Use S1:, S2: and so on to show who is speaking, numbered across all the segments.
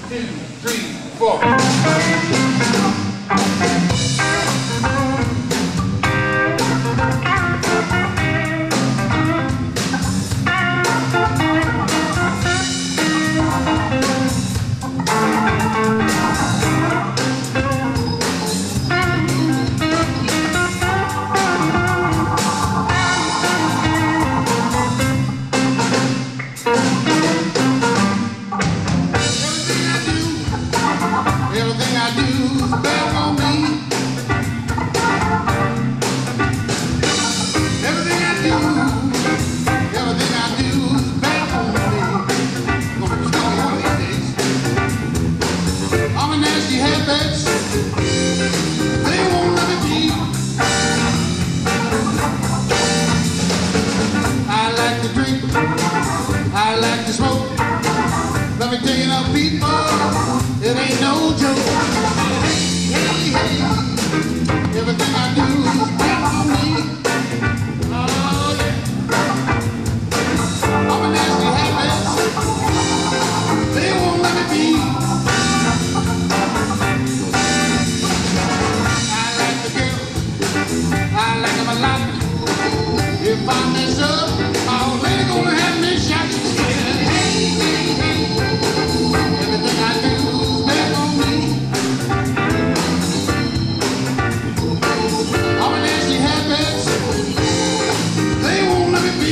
S1: 2, 3, 4. Everything I do is bad for me. Everything I do is bad for me. Gonna be stuck one of these days. I'm a nasty habits. They won't let me be. I like to drink. I like to smoke. Let me tell you now, people, it ain't no joke. Hey, hey, everything I do is bad for me. Oh, yeah. I'm a nasty habit. They won't let me be. I like the girls. I like them a lot. If I mess up, my old lady gonna have me shot. Everything I do is bad for me. I'm a nasty habit. They won't let me be.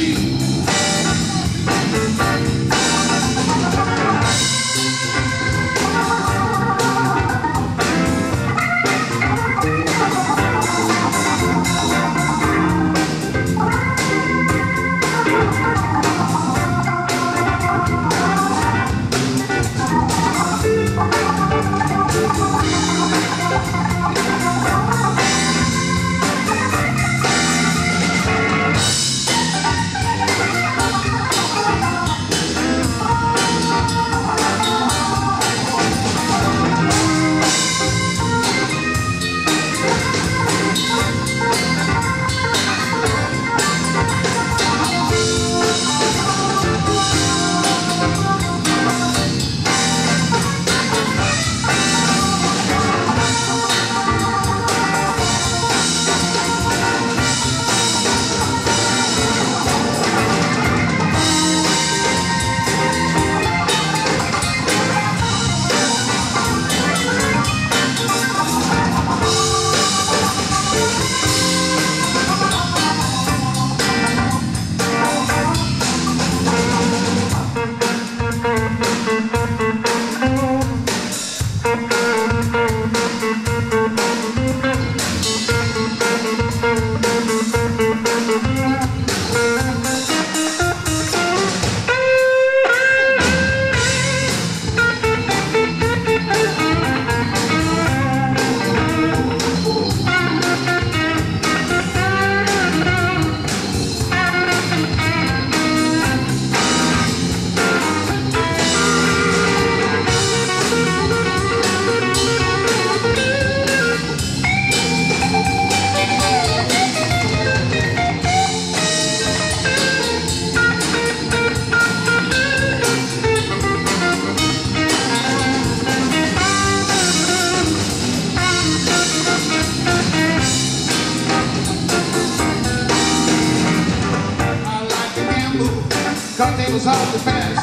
S1: Cause it was hard to pass.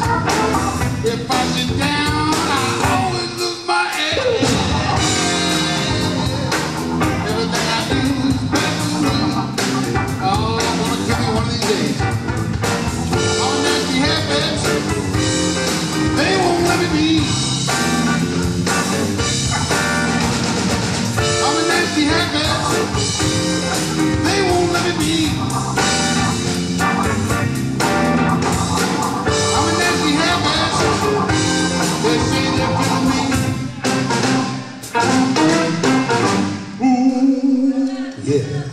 S1: If I sit down, I always lose my edge. Everything I do is bad for me. Oh, I'm gonna kill me one of these days. All nasty habits, they won't let me be. I'm a nasty habit, they won't let me be. Yeah.